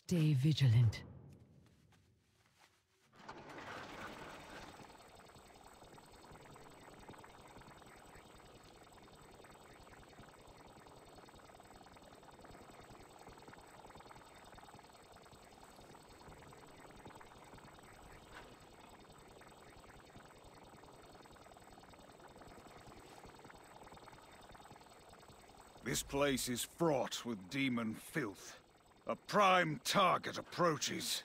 Stay vigilant. This place is fraught with demon filth. A prime target approaches.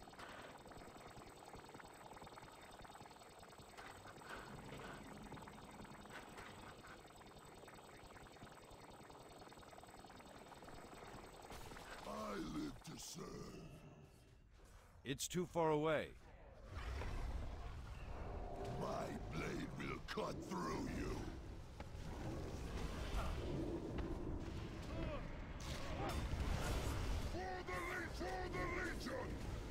I live to serve. It's too far away. My blade will cut through you. For the Legion!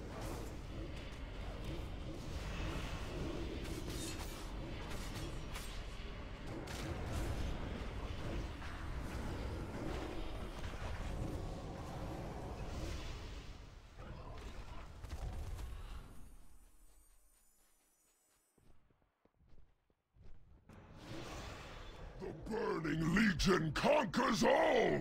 The Burning Legion conquers all!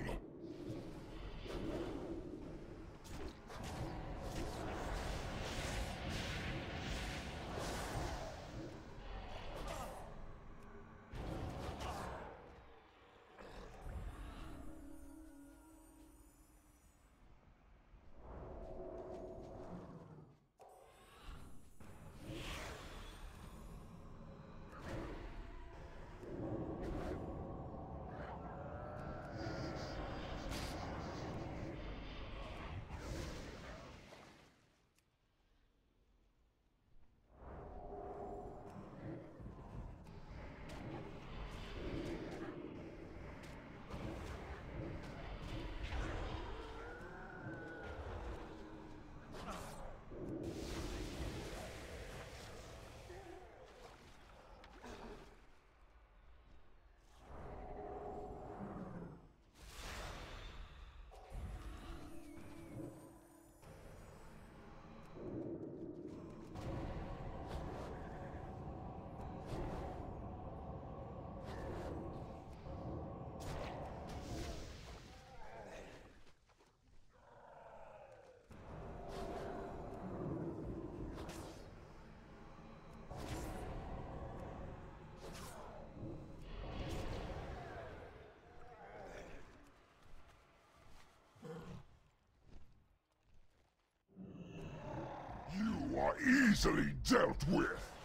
You are easily dealt with!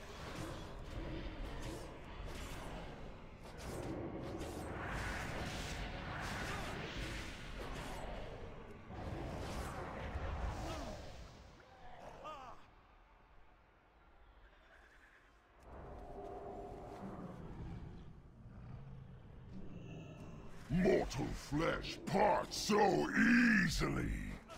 Mortal flesh parts so easily!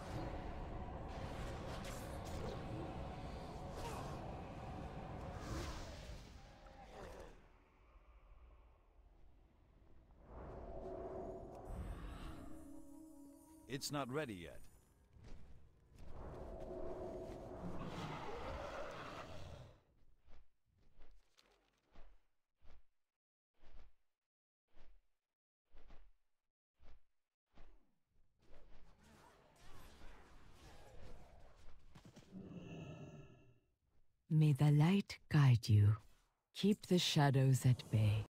It's not ready yet. May the light guide you. Keep the shadows at bay.